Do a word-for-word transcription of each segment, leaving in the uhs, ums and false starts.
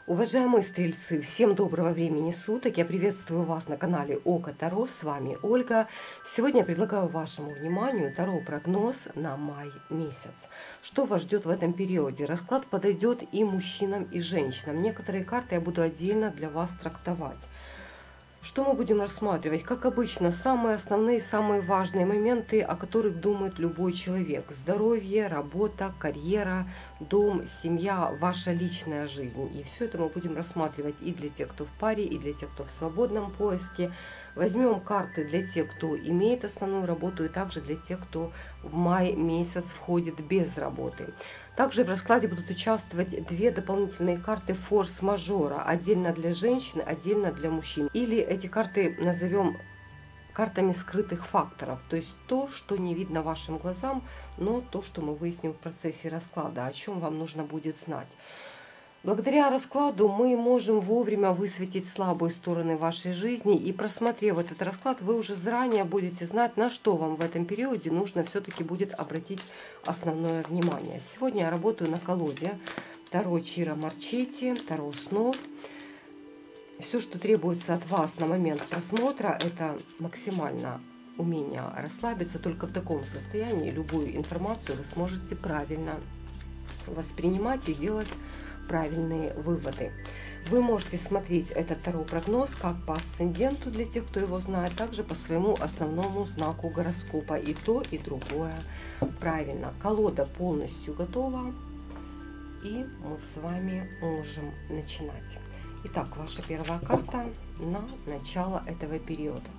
Уважаемые стрельцы, всем доброго времени суток. Я приветствую вас на канале Око Таро. С вами Ольга. Сегодня я предлагаю вашему вниманию Таро-прогноз на май месяц. Что вас ждет в этом периоде? Расклад подойдет и мужчинам, и женщинам. Некоторые карты я буду отдельно для вас трактовать. Что мы будем рассматривать? Как обычно, самые основные, самые важные моменты, о которых думает любой человек. Здоровье, работа, карьера, дом, семья, ваша личная жизнь. И все это мы будем рассматривать и для тех, кто в паре, и для тех, кто в свободном поиске. Возьмем карты для тех, кто имеет основную работу, и также для тех, кто в май месяц входит без работы. Также в раскладе будут участвовать две дополнительные карты форс-мажора. Отдельно для женщин, отдельно для мужчин. Или эти карты назовем картами скрытых факторов. То есть то, что не видно вашим глазам, но то, что мы выясним в процессе расклада, о чем вам нужно будет знать. Благодаря раскладу мы можем вовремя высветить слабые стороны вашей жизни. И просмотрев этот расклад, вы уже заранее будете знать, на что вам в этом периоде нужно все-таки будет обратить основное внимание. Сегодня я работаю на колоде Таро Чиро Марчетти, Таро снов. Все, что требуется от вас на момент просмотра, это максимально умение расслабиться. Только в таком состоянии любую информацию вы сможете правильно воспринимать и делать правильные выводы. Вы можете смотреть этот таро-прогноз как по асценденту для тех, кто его знает, также по своему основному знаку гороскопа. И то, и другое правильно. Колода полностью готова, и мы с вами можем начинать. Итак, ваша первая карта на начало этого периода.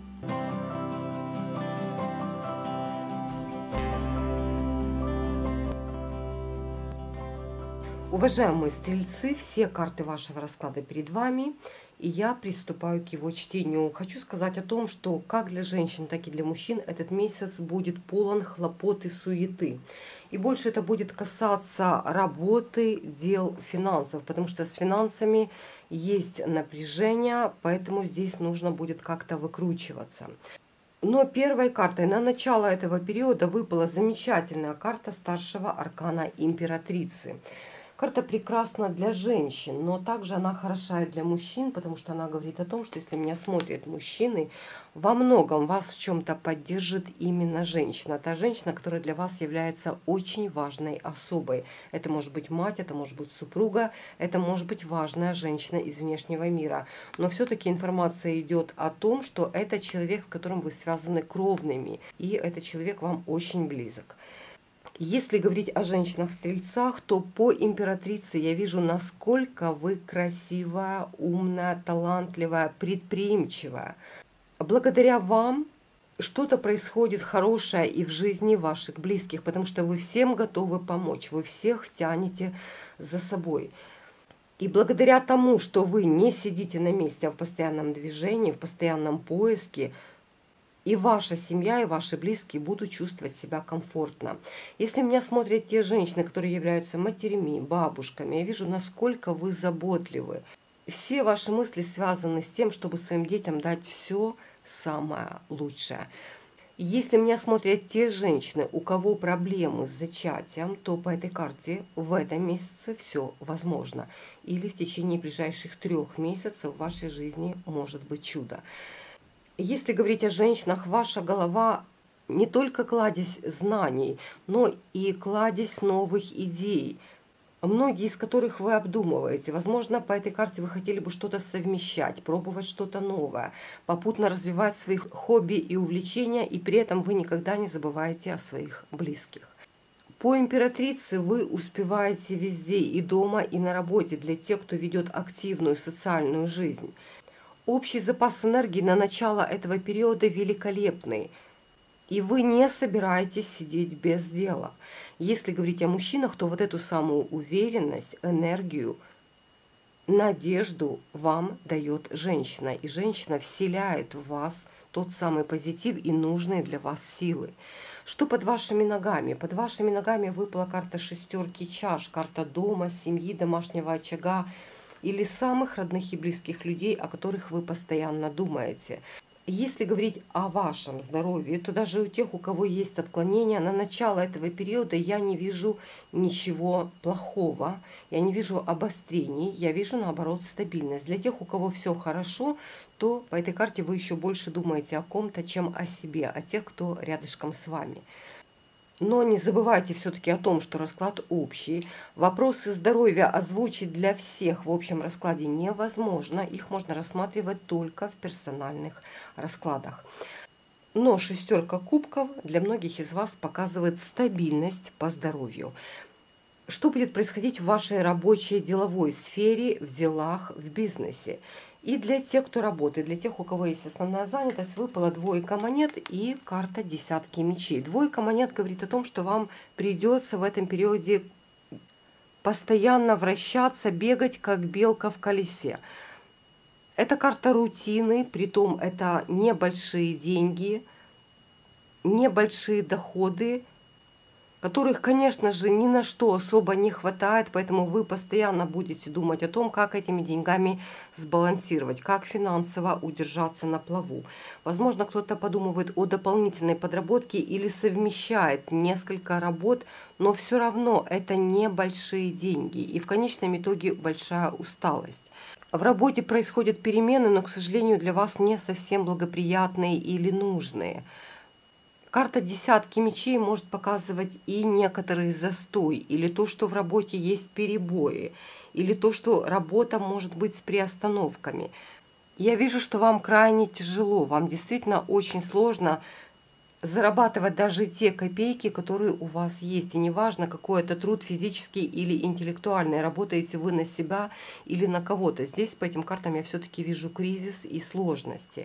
Уважаемые стрельцы, все карты вашего расклада перед вами, и я приступаю к его чтению. Хочу сказать о том, что как для женщин, так и для мужчин этот месяц будет полон хлопот и суеты. И больше это будет касаться работы, дел, финансов, потому что с финансами есть напряжение, поэтому здесь нужно будет как-то выкручиваться. Но первой картой на начало этого периода выпала замечательная карта старшего аркана императрицы. Карта прекрасна для женщин, но также она хороша и для мужчин, потому что она говорит о том, что если меня смотрят мужчины, во многом вас в чем-то поддержит именно женщина. Та женщина, которая для вас является очень важной особой. Это может быть мать, это может быть супруга, это может быть важная женщина из внешнего мира. Но все-таки информация идет о том, что это человек, с которым вы связаны кровными, и этот человек вам очень близок. Если говорить о женщинах-стрельцах, то по императрице я вижу, насколько вы красивая, умная, талантливая, предприимчивая. Благодаря вам что-то происходит хорошее и в жизни ваших близких, потому что вы всем готовы помочь, вы всех тянете за собой. И благодаря тому, что вы не сидите на месте, а в постоянном движении, в постоянном поиске, и ваша семья, и ваши близкие будут чувствовать себя комфортно. Если меня смотрят те женщины, которые являются матерями, бабушками, я вижу, насколько вы заботливы. Все ваши мысли связаны с тем, чтобы своим детям дать все самое лучшее. Если меня смотрят те женщины, у кого проблемы с зачатием, то по этой карте в этом месяце все возможно. Или в течение ближайших трех месяцев в вашей жизни может быть чудо. Если говорить о женщинах, ваша голова не только кладезь знаний, но и кладезь новых идей, многие из которых вы обдумываете. Возможно, по этой карте вы хотели бы что-то совмещать, пробовать что-то новое, попутно развивать свои хобби и увлечения, и при этом вы никогда не забываете о своих близких. По императрице вы успеваете везде, и дома, и на работе, для тех, кто ведет активную социальную жизнь. Общий запас энергии на начало этого периода великолепный, и вы не собираетесь сидеть без дела. Если говорить о мужчинах, то вот эту самую уверенность, энергию, надежду вам дает женщина. И женщина вселяет в вас тот самый позитив и нужные для вас силы. Что под вашими ногами? Под вашими ногами выпала карта шестерки чаш, карта дома, семьи, домашнего очага, или самых родных и близких людей, о которых вы постоянно думаете. Если говорить о вашем здоровье, то даже у тех, у кого есть отклонения, на начало этого периода я не вижу ничего плохого, я не вижу обострений, я вижу наоборот стабильность. Для тех, у кого все хорошо, то по этой карте вы еще больше думаете о ком-то, чем о себе, о тех, кто рядышком с вами. Но не забывайте все-таки о том, что расклад общий. Вопросы здоровья озвучить для всех в общем раскладе невозможно. Их можно рассматривать только в персональных раскладах. Но шестерка кубков для многих из вас показывает стабильность по здоровью. Что будет происходить в вашей рабочей деловой сфере, в делах, в бизнесе? И для тех, кто работает, для тех, у кого есть основная занятость, выпала двойка монет и карта десятки мечей. Двойка монет говорит о том, что вам придется в этом периоде постоянно вращаться, бегать, как белка в колесе. Это карта рутины, притом это небольшие деньги, небольшие доходы, которых, конечно же, ни на что особо не хватает, поэтому вы постоянно будете думать о том, как этими деньгами сбалансировать, как финансово удержаться на плаву. Возможно, кто-то подумывает о дополнительной подработке или совмещает несколько работ, но все равно это небольшие деньги и в конечном итоге большая усталость. В работе происходят перемены, но, к сожалению, для вас не совсем благоприятные или нужные. Карта десятки мечей может показывать и некоторый застой, или то, что в работе есть перебои, или то, что работа может быть с приостановками. Я вижу, что вам крайне тяжело, вам действительно очень сложно зарабатывать даже те копейки, которые у вас есть. И неважно, какой это труд, физический или интеллектуальный, работаете вы на себя или на кого-то. Здесь по этим картам я все-таки вижу кризис и сложности.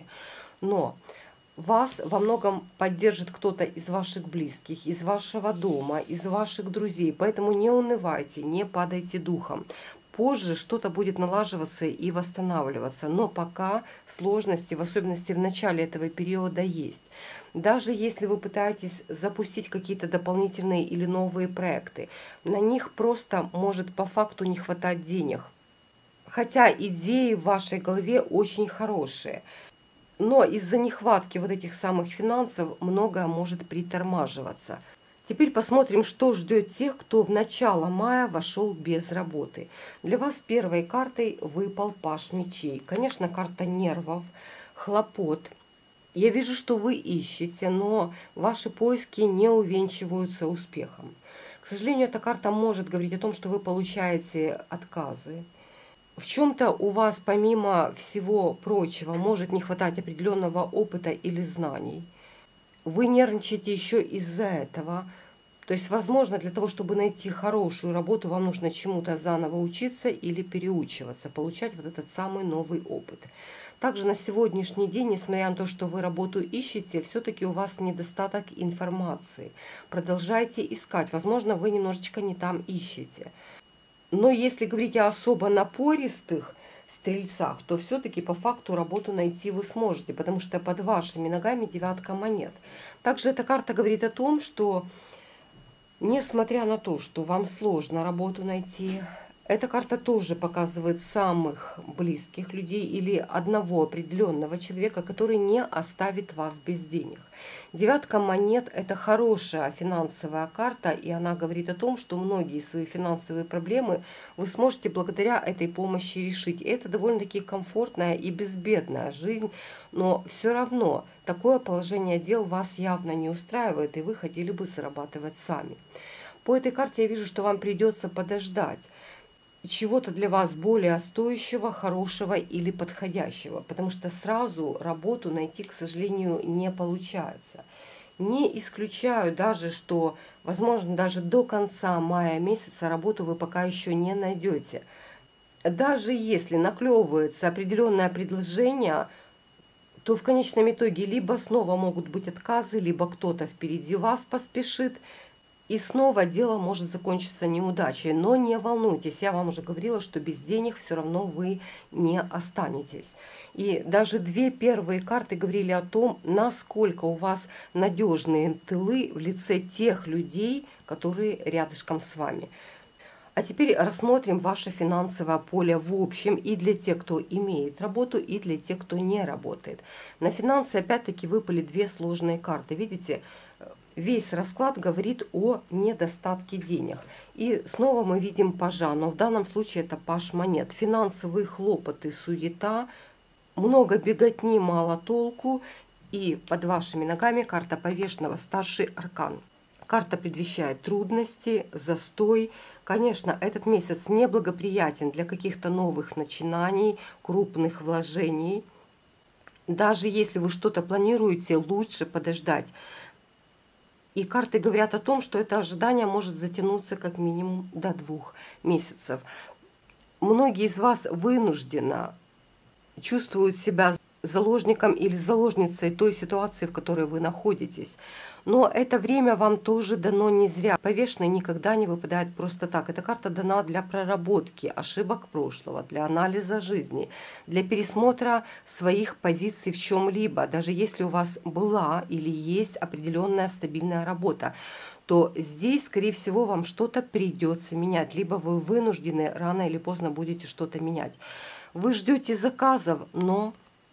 Но вас во многом поддержит кто-то из ваших близких, из вашего дома, из ваших друзей. Поэтому не унывайте, не падайте духом. Позже что-то будет налаживаться и восстанавливаться. Но пока сложности, в особенности в начале этого периода, есть. Даже если вы пытаетесь запустить какие-то дополнительные или новые проекты, на них просто может по факту не хватать денег. Хотя идеи в вашей голове очень хорошие. Но из-за нехватки вот этих самых финансов многое может притормаживаться. Теперь посмотрим, что ждет тех, кто в начало мая вошел без работы. Для вас первой картой выпал паж мечей. Конечно, карта нервов, хлопот. Я вижу, что вы ищете, но ваши поиски не увенчиваются успехом. К сожалению, эта карта может говорить о том, что вы получаете отказы. В чем-то у вас, помимо всего прочего, может не хватать определенного опыта или знаний. Вы нервничаете еще из-за этого. То есть, возможно, для того, чтобы найти хорошую работу, вам нужно чему-то заново учиться или переучиваться, получать вот этот самый новый опыт. Также на сегодняшний день, несмотря на то, что вы работу ищете, все-таки у вас недостаток информации. Продолжайте искать. Возможно, вы немножечко не там ищете. Но если говорить о особо напористых стрельцах, то все-таки по факту работу найти вы сможете, потому что под вашими ногами девятка монет. Также эта карта говорит о том, что несмотря на то, что вам сложно работу найти, эта карта тоже показывает самых близких людей или одного определенного человека, который не оставит вас без денег. Девятка монет – это хорошая финансовая карта, и она говорит о том, что многие свои финансовые проблемы вы сможете благодаря этой помощи решить. И это довольно-таки комфортная и безбедная жизнь, но все равно такое положение дел вас явно не устраивает, и вы хотели бы зарабатывать сами. По этой карте я вижу, что вам придется подождать чего-то для вас более стоящего, хорошего или подходящего, потому что сразу работу найти, к сожалению, не получается. Не исключаю даже, что, возможно, даже до конца мая месяца работу вы пока еще не найдете. Даже если наклевывается определенное предложение, то в конечном итоге либо снова могут быть отказы, либо кто-то впереди вас поспешит, и снова дело может закончиться неудачей. Но не волнуйтесь, я вам уже говорила, что без денег все равно вы не останетесь. И даже две первые карты говорили о том, насколько у вас надежные тылы в лице тех людей, которые рядышком с вами. А теперь рассмотрим ваше финансовое поле в общем и для тех, кто имеет работу, и для тех, кто не работает. На финансы опять-таки выпали две сложные карты. Видите, весь расклад говорит о недостатке денег. И снова мы видим пажа, но в данном случае это паж монет. Финансовые хлопоты, суета, много беготни, мало толку. И под вашими ногами карта повешенного, старший аркан. Карта предвещает трудности, застой. Конечно, этот месяц неблагоприятен для каких-то новых начинаний, крупных вложений. Даже если вы что-то планируете, лучше подождать. И карты говорят о том, что это ожидание может затянуться как минимум до двух месяцев. Многие из вас вынужденно чувствуют себя заложником или заложницей той ситуации, в которой вы находитесь. Но это время вам тоже дано не зря. Повешенный никогда не выпадает просто так. Эта карта дана для проработки ошибок прошлого, для анализа жизни, для пересмотра своих позиций в чем-либо. Даже если у вас была или есть определенная стабильная работа, то здесь, скорее всего, вам что-то придется менять. Либо вы вынуждены рано или поздно будете что-то менять. Вы ждете заказов, но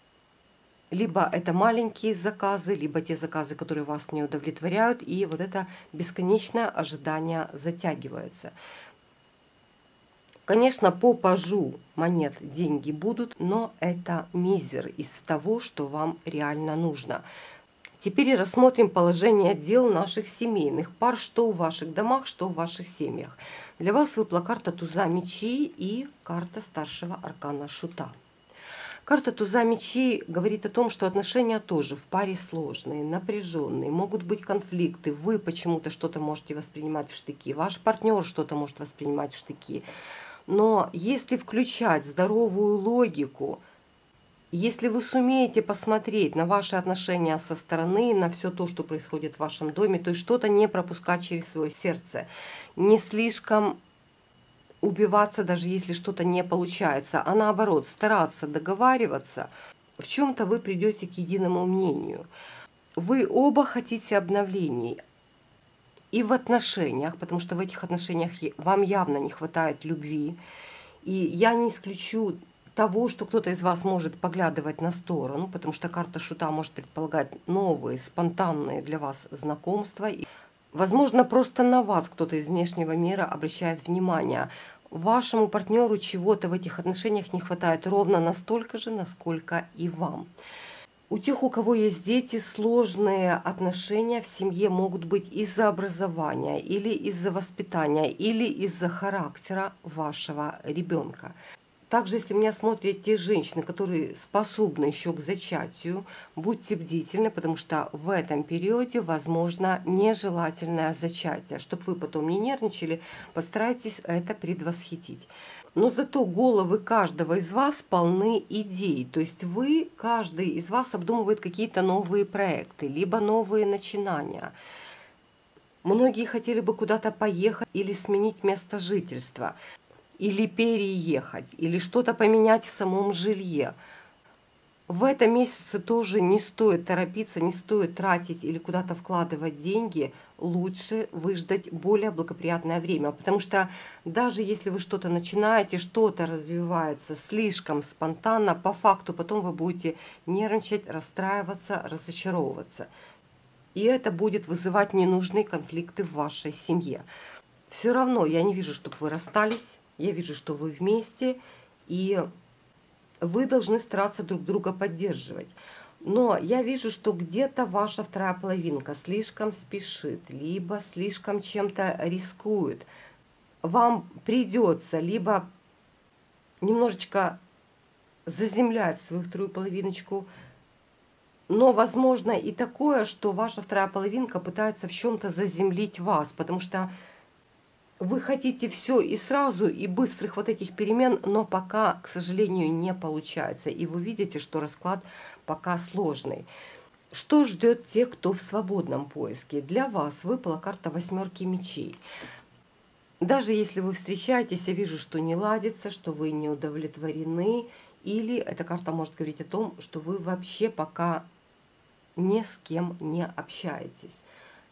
либо это маленькие заказы, либо те заказы, которые вас не удовлетворяют, и вот это бесконечное ожидание затягивается. Конечно, по пажу монет деньги будут, но это мизер из того, что вам реально нужно. Теперь рассмотрим положение дел наших семейных пар, что в ваших домах, что в ваших семьях. Для вас выпала карта туза мечей и карта старшего аркана шута. Карта туза мечей говорит о том, что отношения тоже в паре сложные, напряженные, могут быть конфликты, вы почему-то что-то можете воспринимать в штыки, ваш партнер что-то может воспринимать в штыки. Но если включать здоровую логику, если вы сумеете посмотреть на ваши отношения со стороны, на все то, что происходит в вашем доме, то есть что-то не пропускать через свое сердце, не слишком убиваться, даже если что-то не получается, а наоборот стараться договариваться, в чем-то вы придете к единому мнению. Вы оба хотите обновлений и в отношениях, потому что в этих отношениях вам явно не хватает любви. И я не исключу того, что кто-то из вас может поглядывать на сторону, потому что карта шута может предполагать новые, спонтанные для вас знакомства. Возможно, просто на вас кто-то из внешнего мира обращает внимание. Вашему партнеру чего-то в этих отношениях не хватает ровно настолько же, насколько и вам. У тех, у кого есть дети, сложные отношения в семье могут быть из-за образования, или из-за воспитания, или из-за характера вашего ребенка. Также, если меня смотрят те женщины, которые способны еще к зачатию, будьте бдительны, потому что в этом периоде возможно нежелательное зачатие. Чтобы вы потом не нервничали, постарайтесь это предвосхитить. Но зато головы каждого из вас полны идей. То есть вы, каждый из вас обдумывает какие-то новые проекты, либо новые начинания. Многие хотели бы куда-то поехать или сменить место жительства, или переехать, или что-то поменять в самом жилье. В этом месяце тоже не стоит торопиться, не стоит тратить или куда-то вкладывать деньги. Лучше выждать более благоприятное время. Потому что даже если вы что-то начинаете, что-то развивается слишком спонтанно, по факту потом вы будете нервничать, расстраиваться, разочаровываться. И это будет вызывать ненужные конфликты в вашей семье. Все равно я не вижу, чтобы вы расстались. Я вижу, что вы вместе. И вы должны стараться друг друга поддерживать. Но я вижу, что где-то ваша вторая половинка слишком спешит, либо слишком чем-то рискует. Вам придется либо немножечко заземлять свою вторую половиночку, но возможно и такое, что ваша вторая половинка пытается в чем-то заземлить вас, потому что вы хотите все и сразу, и быстрых вот этих перемен, но пока, к сожалению, не получается. И вы видите, что расклад пока сложный. Что ждет тех, кто в свободном поиске? Для вас выпала карта восьмерки мечей. Даже если вы встречаетесь, я вижу, что не ладится, что вы не удовлетворены. Или эта карта может говорить о том, что вы вообще пока ни с кем не общаетесь.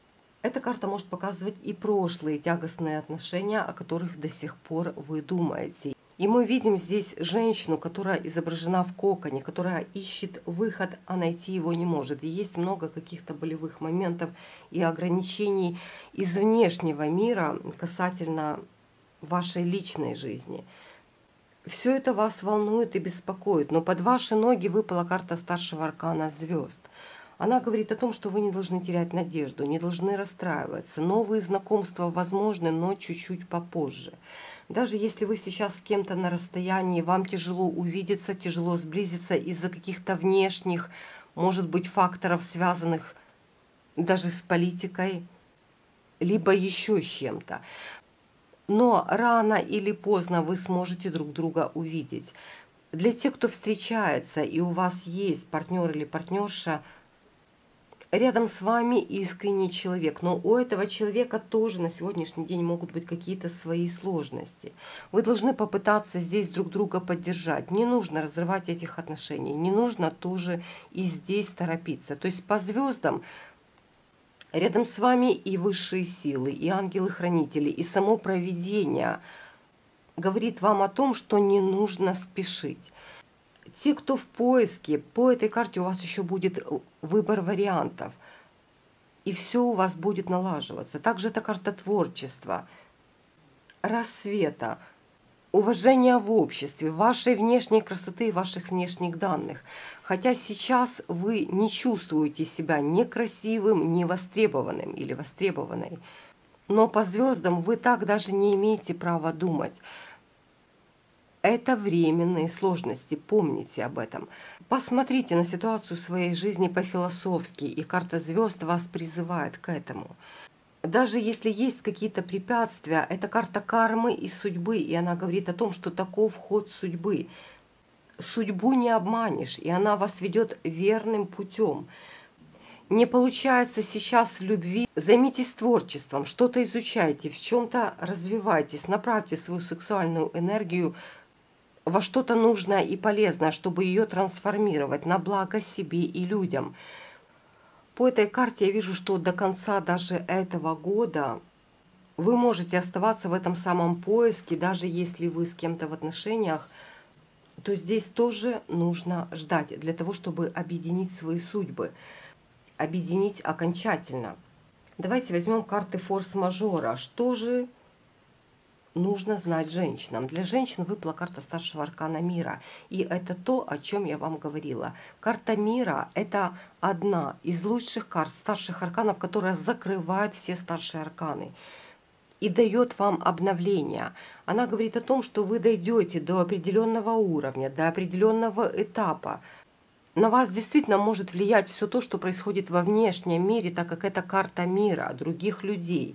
Эта карта может показывать и прошлые тягостные отношения, о которых до сих пор вы думаете. И мы видим здесь женщину, которая изображена в коконе, которая ищет выход, а найти его не может. И есть много каких-то болевых моментов и ограничений из внешнего мира касательно вашей личной жизни. Все это вас волнует и беспокоит, но под ваши ноги выпала карта старшего аркана звезд. Она говорит о том, что вы не должны терять надежду, не должны расстраиваться. Новые знакомства возможны, но чуть-чуть попозже. Даже если вы сейчас с кем-то на расстоянии, вам тяжело увидеться, тяжело сблизиться из-за каких-то внешних, может быть, факторов, связанных даже с политикой, либо еще с чем-то. Но рано или поздно вы сможете друг друга увидеть. Для тех, кто встречается, и у вас есть партнер или партнерша, рядом с вами искренний человек, но у этого человека тоже на сегодняшний день могут быть какие-то свои сложности. Вы должны попытаться здесь друг друга поддержать. Не нужно разрывать этих отношений, не нужно тоже и здесь торопиться. То есть по звездам рядом с вами и высшие силы, и ангелы-хранители, и само провидение говорит вам о том, что не нужно спешить. Те, кто в поиске, по этой карте у вас еще будет выбор вариантов. И все у вас будет налаживаться. Также это карта творчества, рассвета, уважения в обществе, вашей внешней красоты и ваших внешних данных. Хотя сейчас вы не чувствуете себя некрасивым, невостребованным или востребованной. Но по звездам вы так даже не имеете права думать. Это временные сложности, помните об этом. Посмотрите на ситуацию своей жизни по-философски, и карта звезд вас призывает к этому. Даже если есть какие-то препятствия, это карта кармы и судьбы, и она говорит о том, что таков ход судьбы. Судьбу не обманешь, и она вас ведет верным путем. Не получается сейчас в любви, займитесь творчеством, что-то изучайте, в чем-то развивайтесь, направьте свою сексуальную энергию во что-то нужное и полезное, чтобы ее трансформировать на благо себе и людям. По этой карте я вижу, что до конца даже этого года вы можете оставаться в этом самом поиске, даже если вы с кем-то в отношениях, то здесь тоже нужно ждать для того, чтобы объединить свои судьбы, объединить окончательно. Давайте возьмем карты форс-мажора. Что же нужно знать женщинам? Для женщин выпала карта старшего аркана мира. И это то, о чем я вам говорила. Карта мира – это одна из лучших карт старших арканов, которая закрывает все старшие арканы и дает вам обновление. Она говорит о том, что вы дойдете до определенного уровня, до определенного этапа. На вас действительно может влиять все то, что происходит во внешнем мире, так как это карта мира, других людей.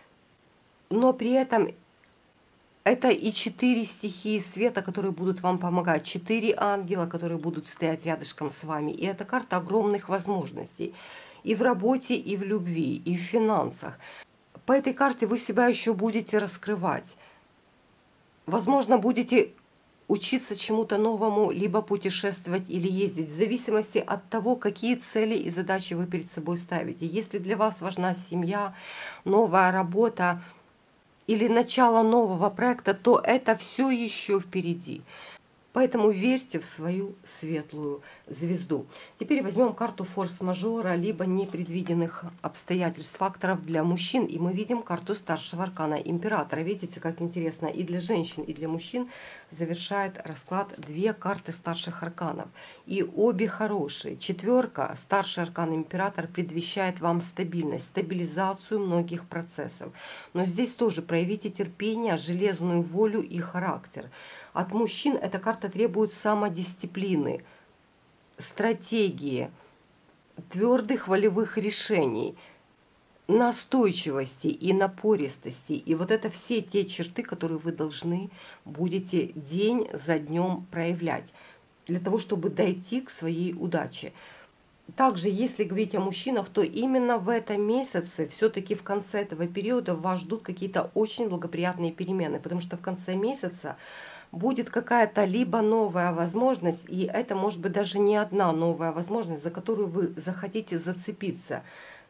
Но при этом это и четыре стихии света, которые будут вам помогать, четыре ангела, которые будут стоять рядышком с вами. И это карта огромных возможностей и в работе, и в любви, и в финансах. По этой карте вы себя еще будете раскрывать. Возможно, будете учиться чему-то новому, либо путешествовать или ездить, в зависимости от того, какие цели и задачи вы перед собой ставите. Если для вас важна семья, новая работа, или начало нового проекта, то это все еще впереди. Поэтому верьте в свою светлую звезду. Теперь возьмем карту форс-мажора, либо непредвиденных обстоятельств, факторов для мужчин. И мы видим карту старшего аркана императора. Видите, как интересно. И для женщин, и для мужчин завершает расклад две карты старших арканов. И обе хорошие. Четверка, старший аркан император, предвещает вам стабильность, стабилизацию многих процессов. Но здесь тоже проявите терпение, железную волю и характер. От мужчин эта карта требует самодисциплины, стратегии, твердых волевых решений, настойчивости и напористости. И вот это все те черты, которые вы должны будете день за днем проявлять для того, чтобы дойти к своей удаче. Также, если говорить о мужчинах, то именно в этом месяце, все-таки в конце этого периода, вас ждут какие-то очень благоприятные перемены, потому что в конце месяца будет какая-то либо новая возможность, и это может быть даже не одна новая возможность, за которую вы захотите зацепиться.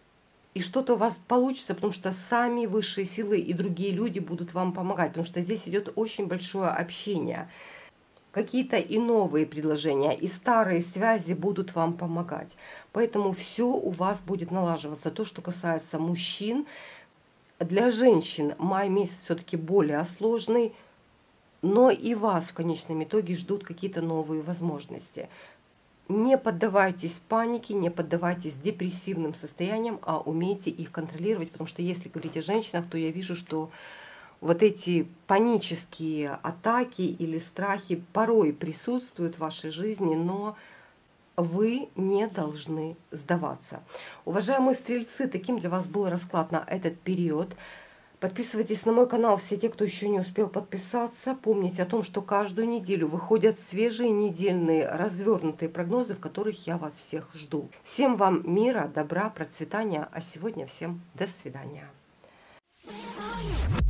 и что-то у вас получится, потому что сами высшие силы и другие люди будут вам помогать, потому что здесь идет очень большое общение. Какие-то и новые предложения, и старые связи будут вам помогать. Поэтому все у вас будет налаживаться. То, что касается мужчин, для женщин май месяц все-таки более сложный, но и вас в конечном итоге ждут какие-то новые возможности. Не поддавайтесь панике, не поддавайтесь депрессивным состояниям, а умейте их контролировать, потому что если говорить о женщинах, то я вижу, что вот эти панические атаки или страхи порой присутствуют в вашей жизни, но вы не должны сдаваться. Уважаемые стрельцы, таким для вас был расклад на этот период. Подписывайтесь на мой канал, все те, кто еще не успел подписаться. Помните о том, что каждую неделю выходят свежие недельные развернутые прогнозы, в которых я вас всех жду. Всем вам мира, добра, процветания, а сегодня всем до свидания.